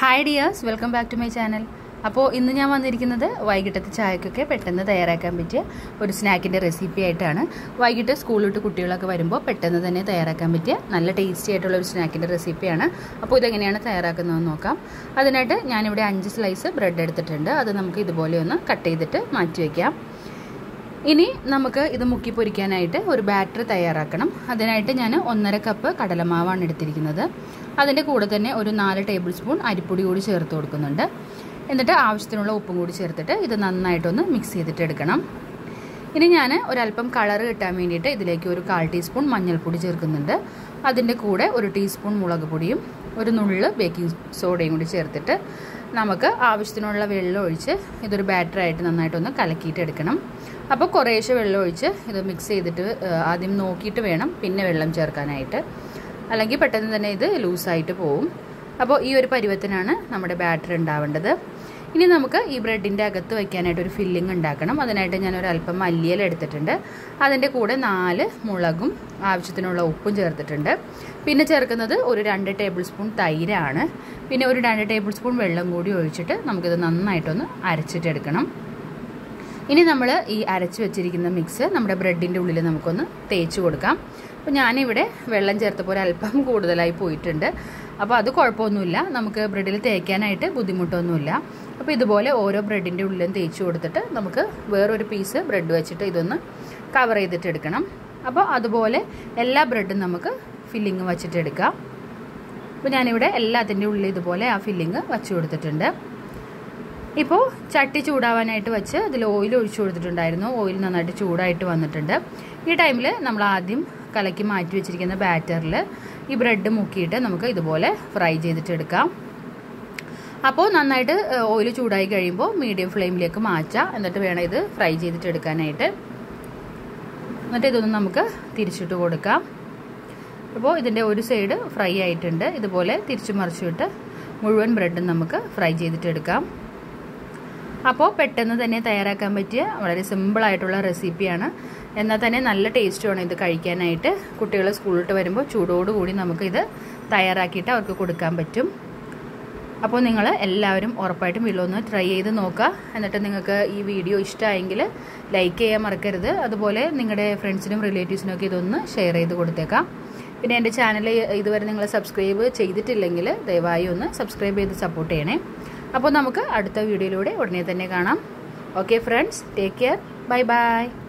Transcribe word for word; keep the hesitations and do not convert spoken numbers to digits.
Hi dears, welcome back to my channel. അപ്പോൾ ഇന്ന് ഞാൻ വന്നിരിക്കുന്നത് വൈകിട്ടത്തെ ചായക്കൊക്കെ പെട്ടെന്ന് തയ്യാറാക്കാൻ പറ്റിയ ഒരു സ്നാക്കിന്റെ റെസിപ്പി ആയിട്ടാണ്. വൈകിട്ട് സ്കൂളിൽ വിട്ട് കുട്ടികളൊക്കെ വരുമ്പോൾ പെട്ടെന്ന് തന്നെ തയ്യാറാക്കാൻ പറ്റിയ നല്ല ടേസ്റ്റി ആയിട്ടുള്ള ഒരു സ്നാക്കിന്റെ റെസിപ്പിയാണ്. അപ്പോൾ ഇതെങ്ങനെയാണ് തയ്യാറാക്കുന്നതെന്ന് നോക്കാം. അതിനായിട്ട് ഞാൻ ഇവിടെ അഞ്ച് സ്ലൈസ് ബ്രെഡ് എടുത്തിട്ടുണ്ട്. അത് നമുക്ക് ഇതുപോലെ ഒന്ന് കട്ട് ചെയ്തിട്ട് മാറ്റി വെക്കാം. ഇനി നമുക്ക് ഇത് മുക്കി പൊരിക്കാനായിട്ട് ഒരു ബാറ്റർ തയ്യാറാക്കണം. അതിനായിട്ട് ഞാൻ ഒന്നര കപ്പ് കടലമാവാണ് എടുത്തിരിക്കുന്നത്. അതിൻ്റെ കൂടെ തന്നെ ഒരു നാല് ടേബിൾ സ്പൂൺ അരിപ്പൊടി കൂടി ചേർത്ത് കൊടുക്കുന്നുണ്ട്. എന്നിട്ട് ആവശ്യത്തിനുള്ള ഉപ്പും കൂടി ചേർത്തിട്ട് ഇത് നന്നായിട്ടൊന്ന് മിക്സ് ചെയ്തിട്ട് എടുക്കണം. ഇനി ഞാൻ ഒരല്പം കളർ കിട്ടാൻ വേണ്ടിയിട്ട് ഇതിലേക്ക് ഒരു കാൽ ടീസ്പൂൺ മഞ്ഞൾപ്പൊടി ചേർക്കുന്നുണ്ട്. അതിൻ്റെ കൂടെ ഒരു ടീസ്പൂൺ മുളക് പൊടിയും ഒരു നുള്ള് ബേക്കിംഗ് സോഡയും കൂടി ചേർത്തിട്ട് നമുക്ക് ആവശ്യത്തിനുള്ള വെള്ളം ഒഴിച്ച് ഇതൊരു ബാറ്ററായിട്ട് നന്നായിട്ടൊന്ന് കലക്കിയിട്ട് എടുക്കണം. അപ്പോൾ കുറേശ്ശെ വെള്ളം ഒഴിച്ച് ഇത് മിക്സ് ചെയ്തിട്ട് ആദ്യം നോക്കിയിട്ട് വേണം പിന്നെ വെള്ളം ചേർക്കാനായിട്ട്, അല്ലെങ്കിൽ പെട്ടെന്ന് തന്നെ ഇത് ലൂസായിട്ട് പോവും. അപ്പോൾ ഈ ഒരു പരുവത്തിനാണ് നമ്മുടെ ബാറ്റർ ഉണ്ടാവേണ്ടത്. ഇനി നമുക്ക് ഈ ബ്രെഡിൻ്റെ അകത്ത് വയ്ക്കാനായിട്ട് ഒരു ഫില്ലിംഗ് ഉണ്ടാക്കണം. അതിനായിട്ട് ഞാൻ ഒരു അല്പം മല്ലിയില എടുത്തിട്ടുണ്ട്. അതിൻ്റെ കൂടെ നാല് മുളകും ആവശ്യത്തിനുള്ള ഉപ്പും ചേർത്തിട്ടുണ്ട്. പിന്നെ ചേർക്കുന്നത് ഒരു രണ്ട് ടേബിൾ സ്പൂൺ തൈരാണ്. പിന്നെ ഒരു രണ്ട് ടേബിൾ സ്പൂൺ വെള്ളം കൂടി ഒഴിച്ചിട്ട് നമുക്കിത് നന്നായിട്ടൊന്ന് അരച്ചിട്ടെടുക്കണം. ഇനി നമ്മൾ ഈ അരച്ച് വെച്ചിരിക്കുന്ന മിക്സ് നമ്മുടെ ബ്രെഡിൻ്റെ ഉള്ളിൽ നമുക്കൊന്ന് തേച്ച് കൊടുക്കാം. അപ്പോൾ ഞാനിവിടെ വെള്ളം ചേർത്തപ്പോൾ ഒരല്പം കൂടുതലായി പോയിട്ടുണ്ട്. അപ്പോൾ അത് കുഴപ്പമൊന്നുമില്ല, നമുക്ക് ബ്രെഡിൽ തേക്കാനായിട്ട് ബുദ്ധിമുട്ടൊന്നുമില്ല. അപ്പോൾ ഇതുപോലെ ഓരോ ബ്രെഡിൻ്റെ ഉള്ളിലും തേച്ച് കൊടുത്തിട്ട് നമുക്ക് വേറൊരു പീസ് ബ്രെഡ് വെച്ചിട്ട് ഇതൊന്ന് കവർ ചെയ്തിട്ട് എടുക്കണം. അപ്പോൾ അതുപോലെ എല്ലാ ബ്രെഡും നമുക്ക് ഫില്ലിങ് വെച്ചിട്ട് എടുക്കാം. അപ്പോൾ ഞാനിവിടെ എല്ലാത്തിൻ്റെ ഉള്ളിൽ ഇതുപോലെ ആ ഫില്ലിങ് വച്ച് കൊടുത്തിട്ടുണ്ട്. ഇപ്പോൾ ചട്ടി ചൂടാവാനായിട്ട് വെച്ച് അതിൽ ഓയിൽ ഒഴിച്ചു കൊടുത്തിട്ടുണ്ടായിരുന്നു. ഓയിൽ നന്നായിട്ട് ചൂടായിട്ട് വന്നിട്ടുണ്ട്. ഈ ടൈമിൽ നമ്മൾ ആദ്യം കലക്കി മാറ്റി വെച്ചിരിക്കുന്ന ബാറ്ററിൽ ഈ ബ്രെഡ് മുക്കിയിട്ട് നമുക്ക് ഇതുപോലെ ഫ്രൈ ചെയ്തിട്ട് എടുക്കാം. അപ്പോൾ നന്നായിട്ട് ഓയിൽ ചൂടായി കഴിയുമ്പോൾ മീഡിയം ഫ്ലെയിമിലേക്ക് മാറ്റാം. എന്നിട്ട് വേണം ഇത് ഫ്രൈ ചെയ്തിട്ട് എടുക്കാനായിട്ട്. എന്നിട്ട് ഇതൊന്ന് നമുക്ക് തിരിച്ചിട്ട് കൊടുക്കാം. അപ്പോൾ ഇതിൻ്റെ ഒരു സൈഡ് ഫ്രൈ ആയിട്ടുണ്ട്. ഇതുപോലെ തിരിച്ചു മറിച്ചിട്ട് മുഴുവൻ ബ്രെഡും നമുക്ക് ഫ്രൈ ചെയ്തിട്ട് എടുക്കാം. അപ്പോൾ പെട്ടെന്ന് തന്നെ തയ്യാറാക്കാൻ പറ്റിയ വളരെ സിമ്പിളായിട്ടുള്ള റെസിപ്പിയാണ്. എന്നാൽ തന്നെ നല്ല ടേസ്റ്റുമാണ് ഇത് കഴിക്കാനായിട്ട്. കുട്ടികൾ സ്കൂളിട്ട് വരുമ്പോൾ ചൂടോടുകൂടി നമുക്കിത് തയ്യാറാക്കിയിട്ട് അവർക്ക് കൊടുക്കാൻ പറ്റും. അപ്പോൾ നിങ്ങൾ എല്ലാവരും ഉറപ്പായിട്ടും വീട്ടിലൊന്ന് ട്രൈ ചെയ്ത് നോക്കുക. എന്നിട്ട് നിങ്ങൾക്ക് ഈ വീഡിയോ ഇഷ്ടമായെങ്കിൽ ലൈക്ക് ചെയ്യാൻ മറക്കരുത്. അതുപോലെ നിങ്ങളുടെ ഫ്രണ്ട്സിനും റിലേറ്റീവ്സിനും ഒക്കെ ഇതൊന്ന് ഷെയർ ചെയ്ത് കൊടുത്തേക്കാം. പിന്നെ എൻ്റെ ചാനൽ ഇതുവരെ നിങ്ങൾ സബ്സ്ക്രൈബ് ചെയ്തിട്ടില്ലെങ്കിൽ ദയവായി ഒന്ന് സബ്സ്ക്രൈബ് ചെയ്ത് സപ്പോർട്ട് ചെയ്യണേ. അപ്പോൾ നമുക്ക് അടുത്ത വീഡിയോയിലൂടെ ഉടനെ തന്നെ കാണാം. Okay friends, take care, bye by.